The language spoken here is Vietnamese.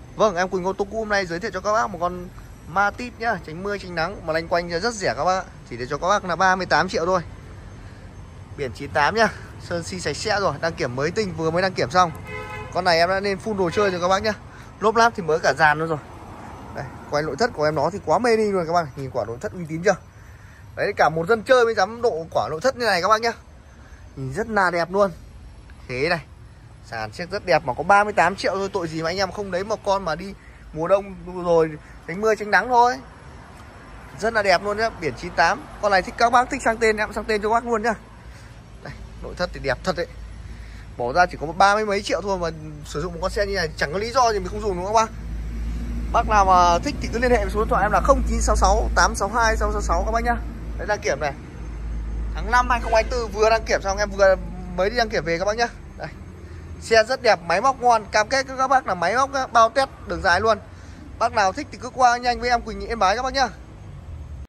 Vâng, em Quỳnh ô tô cũ hôm nay giới thiệu cho các bác một con Matiz nhá, tránh mưa tránh nắng mà lanh quanh rất rẻ các bác. Chỉ để cho các bác là 38 triệu thôi. Biển 98 nhá, sơn xi sạch sẽ rồi, đăng kiểm mới tinh, vừa mới đăng kiểm xong. Con này em đã lên full đồ chơi rồi các bác nhá. Lốp láp thì mới cả dàn luôn rồi. Đây, quay nội thất của em nó thì quá mê đi luôn các bác, nhìn quả nội thất uy tín chưa? Đấy, cả một dân chơi mới dám độ quả nội thất như này các bác nhá. Nhìn rất là đẹp luôn. Thế này, sàn chiếc rất đẹp mà có 38 triệu thôi, tội gì mà anh em không lấy một con mà đi mùa đông rồi tránh mưa tránh nắng thôi. Rất là đẹp luôn nhá, biển 98. Con này thích các bác thích sang tên em sang tên cho các bác luôn nhá. Đây, nội thất thì đẹp thật đấy. Bỏ ra chỉ có 30 mấy triệu thôi mà sử dụng một con xe như này chẳng có lý do gì mình không dùng đúng không các bác? Bác nào mà thích thì cứ liên hệ với số điện thoại em là 0966 862 666 các bác nhá. Đấy, đăng kiểm này. Tháng 5 2024 vừa đăng kiểm xong, em vừa mới đi đăng kiểm về các bác nhá. Đây. Xe rất đẹp, máy móc ngon, cam kết với các bác là máy móc bao test đường dài luôn. Bác nào thích thì cứ qua nhanh với em Quỳnh Yên Bái các bác nhá.